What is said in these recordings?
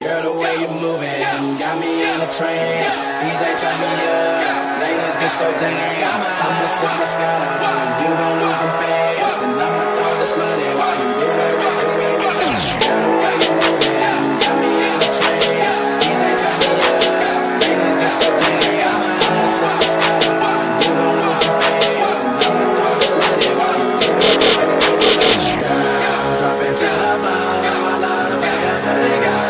Girl, the way you moving got me in a trance. DJ turn me up, ladies get so dang. I'ma sip my Scala, you gon' lose them fans, and I'ma throw this money while you do it. Girl, the way you moving got me in a trance. DJ turn me up, ladies get so dang. I'ma sip my Scala, you gon' lose them fans, and I'ma throw this money while you do it. Girl, drop it to the floor. I love the way you put it down.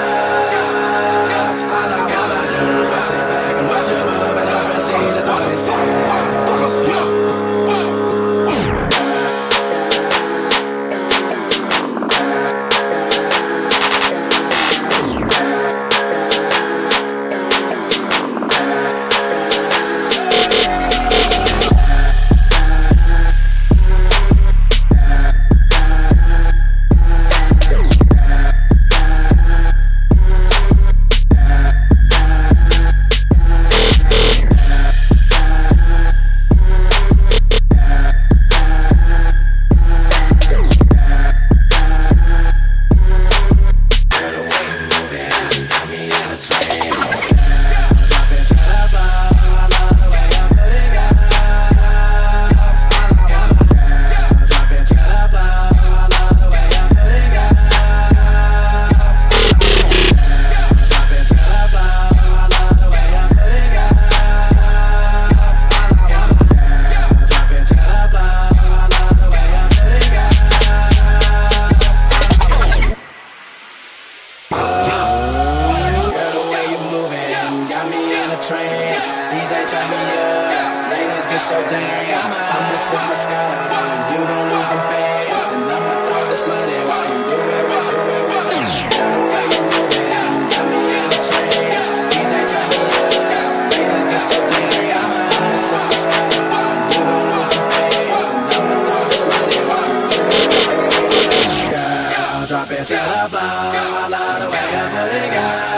DJ turn me up, ladies get so dang. I'ma sip my Scala, you gon' lose them fans, and I'ma throw this money while you do it. Girl, the way you moving got me in a trance. DJ turn me up, ladies get so dang. I'ma sip my Scala, you gon' lose them fans, and I'ma throw this money while you do it. Girl, drop it to the floor. I love the way you put it down.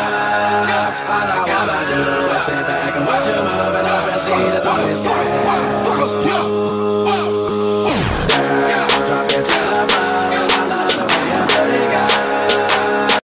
All I wanna do is sit back and watch you move it up and see the party's starting.